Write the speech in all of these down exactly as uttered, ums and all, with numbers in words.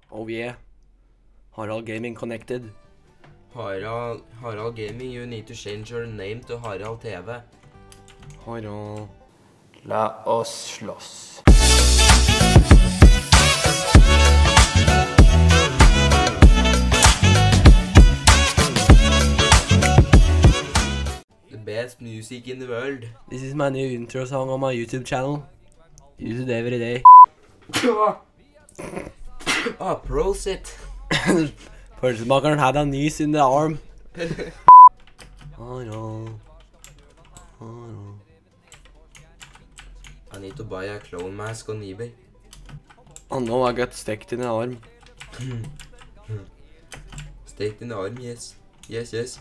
Oh yeah. Harald Gaming connected. Harald, Harald Gaming, you need to change your name to Harald T V. Harald. La oss slåss. The best music in the world. This is my new intro song on my YouTube channel. Use it every day. Ah, prosit. Pølsemakeren had a niece in the arm. Harald. Harald. I need to buy a clown mask on eBay. Oh no, I got stuck in the arm. Staked in the arm, yes. Yes, yes.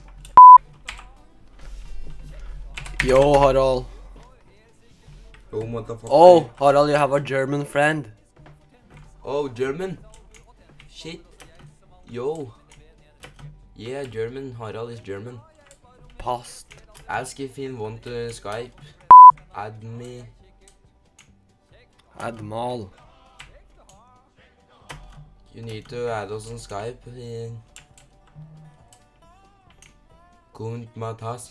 Yo, Harald. Oh, motherfucker. Oh, Harald, you have a German friend. Oh, German. Shit. Yo. Yeah, German. Harald is German. Past. Ask if he want to Skype. Add me. Add Mal. You need to add us on Skype. Kunt matas.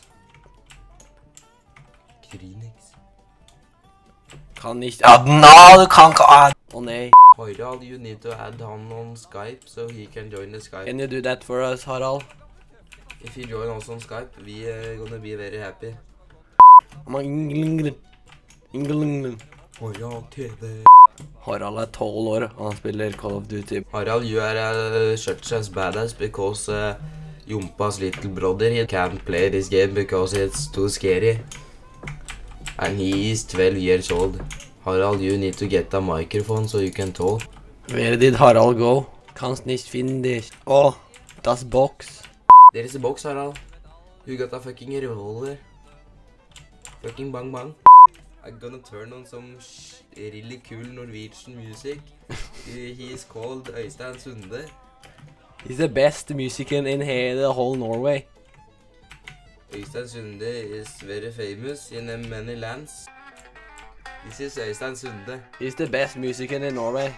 Krinex. Kan nicht adden. No, du kan ikke adde. Å nei. Harald, you need to add him on Skype so he can join the Skype. Can you do that for us, Harald? If you join us on Skype, we are gonna be very happy. I'm England. England. Harald T V. Harald er tolv år, og han spiller Call of Duty. Harald, you are uh, such as badass because uh, Jompa's little brother he can't play this game because it's too scary. And he is twelve years old. Harald, you need to get a microphone so you can talk. Where did Harald go? Kannst nicht finden dich. Oh, das Box. There is a box, Harald. You got a fucking revolver. Fucking bang bang. I'm gonna turn on some sh really cool Norwegian music. he, he is called Øystein Sunde. He's the best musician in here, the whole Norway. Øystein Sunde is very famous in uh, many lands. This is Øystein Sunde. He's the best musician in Norway.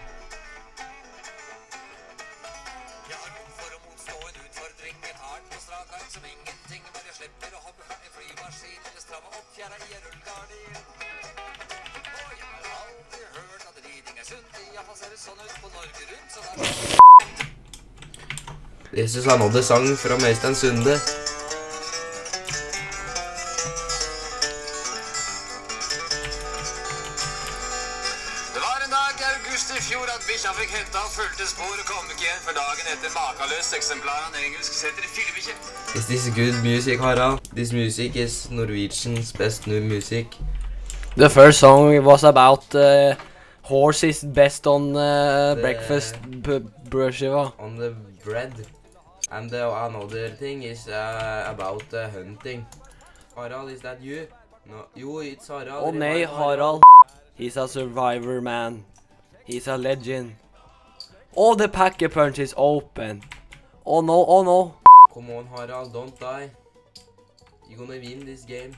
This is another song from Øystein Sunde. Det var en dag i august i fjor at bikkja fikk hetta og fulgte spor og kom ikke igjen for dagen etter makaløst eksemplar av en engelsk setter i fillebikkje. Is this good music, Harald? This music is Norwegian's best new music. The first song was about uh, horses best on uh, The- breakfast brødskiva. On the bread. And uh, another thing is uh, about uh, hunting. Harald, is that you? No, you, it's Harald. Å nei, Revive Harald. He's a survivor, man. He's a legend. Oh, the packer punch is open. Oh no, oh no. Come on, Harald, don't die. You're gonna win this game.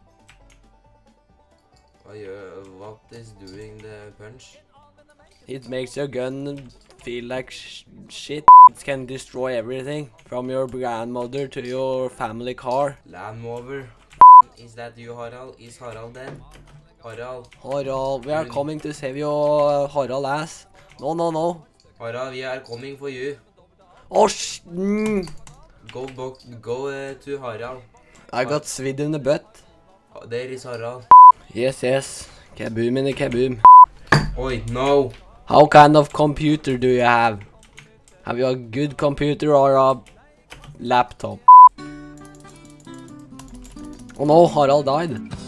Hva gjør, what is doing the punch? It makes your gun feel like sh shit. It can destroy everything. From your grandmother to your family car. Land Rover. Is that you, Harald? Is Harald dead? Harald. Harald, we are coming to save your uh, Harald ass. No, no, no. Harald, we are coming for you. Oh, sh mm. Go back, go uh, to Harald. I got svid in the butt. Oh, there is Harald. Yes, yes. Kaboom in the kaboom. Oi, no. How kind of computer do you have? Have you a good computer or a laptop? Oh no, Harald died.